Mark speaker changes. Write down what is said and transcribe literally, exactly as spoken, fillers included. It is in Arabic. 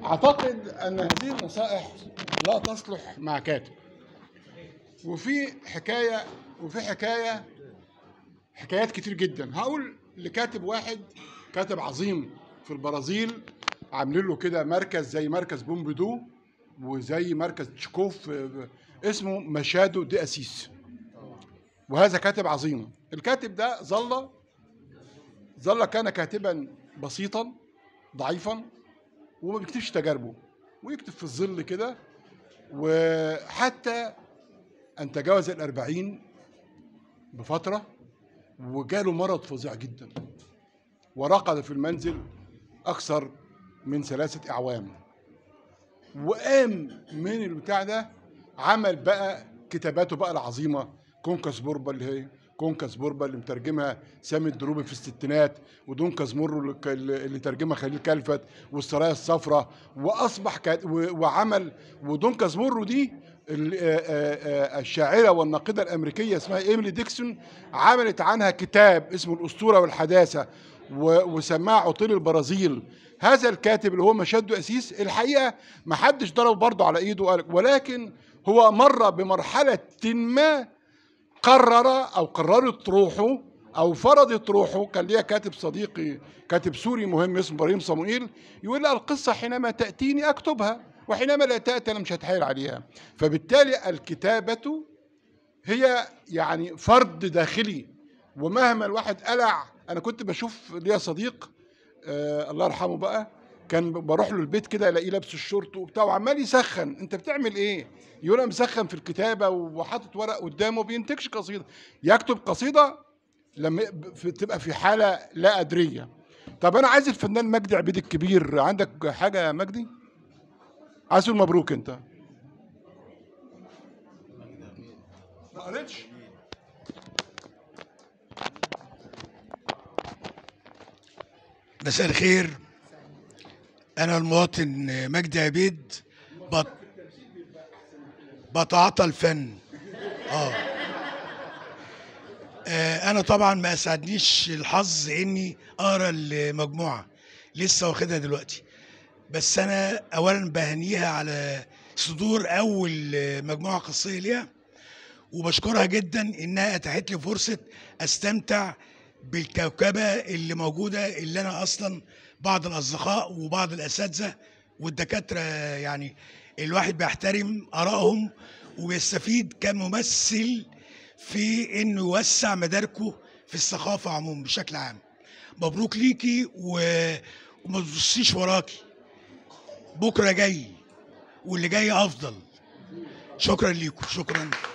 Speaker 1: أعتقد أن هذه النصائح لا تصلح مع كاتب. وفي حكاية وفي حكاية حكايات كتير جدا. هقول لكاتب واحد، كاتب عظيم في البرازيل، عاملين له كده مركز زي مركز بومبيدو وزي مركز تشيكوف، اسمه ماشادو دي أسيس، وهذا كاتب عظيم. الكاتب ده ظل ظل كان كاتبا بسيطا ضعيفا وما بيكتبش تجاربه، ويكتب في الظل كده، وحتى أن تجاوز الأربعين بفترة وجاله مرض فظيع جدا، ورقد في المنزل أكثر من ثلاثة أعوام. وقام من البتاع ده عمل بقى كتاباته بقى العظيمة، كونكاس بوربا اللي هي كونكاس بوربا اللي مترجمها سامي الدروبي في الستينات، ودونكاس مورو اللي ترجمها خليل كلفت، والسرايا الصفراء، واصبح كات وعمل. ودونكاس مورو دي الشاعره والناقده الامريكيه اسمها ايميلي ديكسون عملت عنها كتاب اسمه الاسطوره والحداثه، وسماها عطيل البرازيل. هذا الكاتب اللي هو ماشادو أسيس الحقيقه ما حدش ضربه برضه على ايده، ولكن هو مر بمرحله ما قرر او قررت روحه او فرضت روحه. كان ليا كاتب صديقي، كاتب سوري مهم اسمه ابراهيم صموئيل، يقول لي القصه حينما تاتيني اكتبها، وحينما لا تاتي انا مش هتحايل عليها. فبالتالي الكتابه هي يعني فرض داخلي، ومهما الواحد قلع. انا كنت بشوف ليا صديق آه الله يرحمه بقى، كان بروح له البيت كده الاقيه لابس الشورت وبتاع وعمال يسخن. انت بتعمل ايه؟ يقول انا مسخن في الكتابه وحاطط ورق قدامه، بينتجش قصيده. يكتب قصيده لما تبقى في حاله لا ادريه. طب انا عايز الفنان مجدي عبيد الكبير، عندك حاجه يا مجدي؟ عايز تقول مبروك انت؟ ما قريتش؟
Speaker 2: مساء الخير، أنا المواطن مجدي عبيد، بط... بتعاطى الفن. آه. آه أنا طبعا ما أسعدنيش الحظ إني أقرأ المجموعة، لسه واخدها دلوقتي، بس أنا أولا بهنيها على صدور أول مجموعة قصية ليها، وبشكرها جدا إنها أتاحت لي فرصة أستمتع بالكوكبة اللي موجودة، اللي أنا أصلا بعض الأصدقاء وبعض الأساتذة والدكاترة يعني الواحد بيحترم آرائهم وبيستفيد كممثل في إنه يوسع مداركه في الثقافة عموما بشكل عام. مبروك ليكي، وما تبصيش وراكي، بكرة جاي واللي جاي أفضل. شكرا ليكم، شكرا.